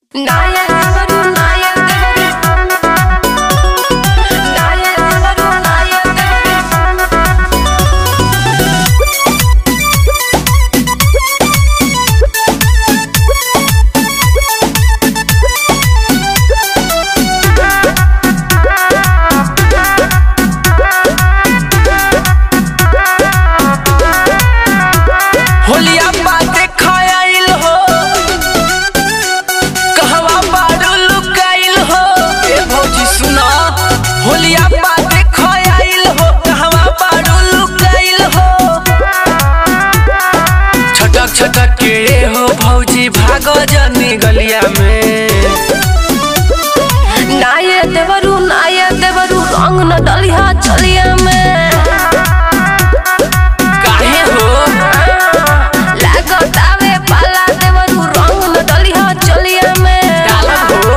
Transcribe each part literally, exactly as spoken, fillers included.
छटक के हो भौजी भागो जनी गलिया में। नाये देवरू नाये देवरू रंग न डलिया चलिया में। काहे हो लागत आवे पाला देवरू रंग न डलिया चलिया में। डालब हो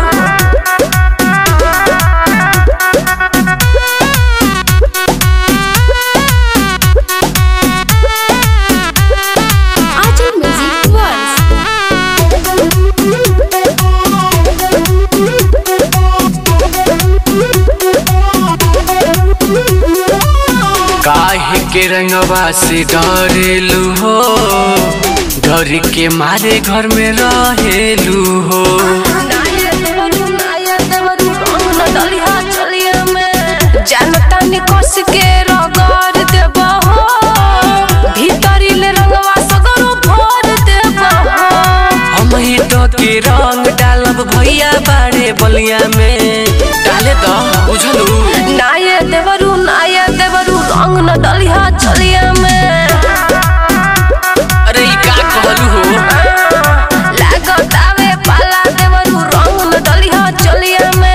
काहे के रंगवा से डरेलू हो, डर के मारे घर में रहेलू हो। नाये देवरू नाये देवरू रंग न डलिया चलिया में। जानता नि कस के रगड़ देबो हो, भीतरी ले रंगवा सगरो भर देबो हो। हम ही तो के रंग डालब भैया बाड़े बलिया में। डाले तो बुझलू नाये देवरू नाये देवरू रंग न डलिया चलिया में। अरे ई का कहलू हो लागत आवे पाला देवरू रंग न डलिया चलिया में।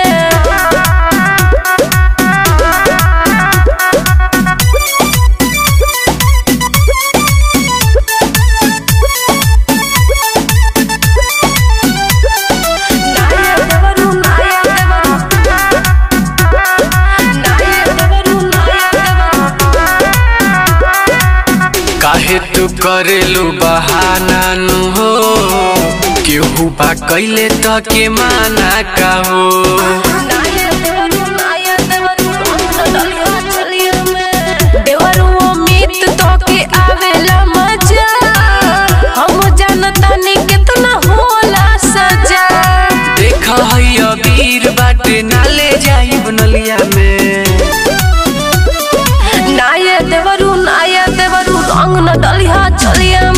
काहे तू करेलू बहाना नु हो, केहू बा कैले तो के माना का हो। नाये देवरू नाये देवरू रंग न डलिया चलिया में। देवरू उम्मीद तो के आवेला मजा, हम जानता नि कितना होला सजा। देख है अबीर बाटे नाले जाई बनलिया में। नाये देवरू नाये देवरू रंग न डलिया चलिया